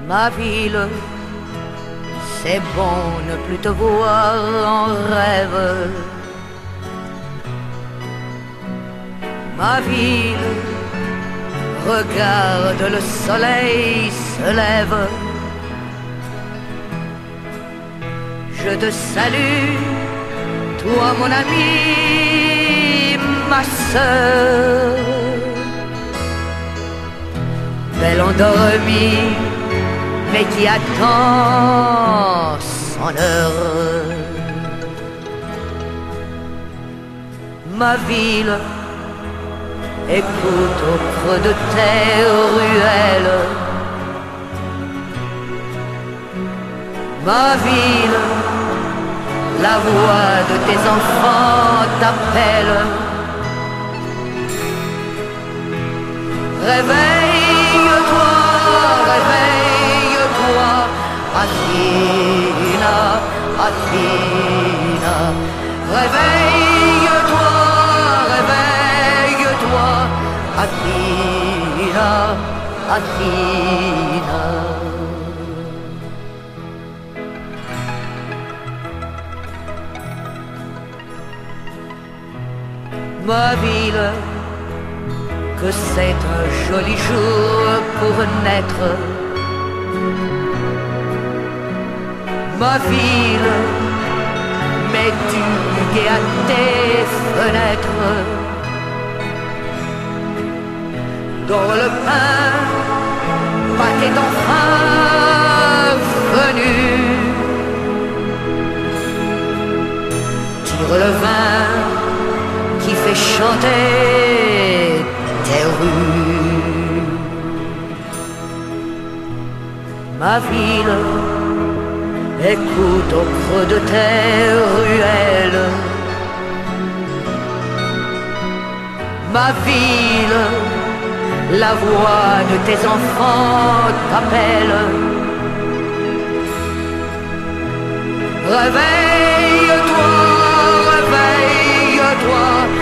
Ma ville, c'est bon ne plus te voir en rêve. Ma ville, regarde le soleil se lève. Je te salue, toi mon ami, ma sœur. Belle endormie, mais qui attend son heure. Ma ville, écoute au creux de tes ruelles. Ma ville, la voix de tes enfants t'appelle. Réveille-toi, réveille-toi, Athina, Athina. Réveille-toi, réveille-toi, Athina, Athina. Ma ville, que c'est un joli jour pour naître. Ma ville, mets du gai à tes fenêtres. Dans le pain, pâté enfin venu. Tire le vin qui fait chanter tes rues. Ma ville, écoute au creux de tes ruelles. Ma ville, la voix de tes enfants t'appelle. Réveille-toi, réveille-toi,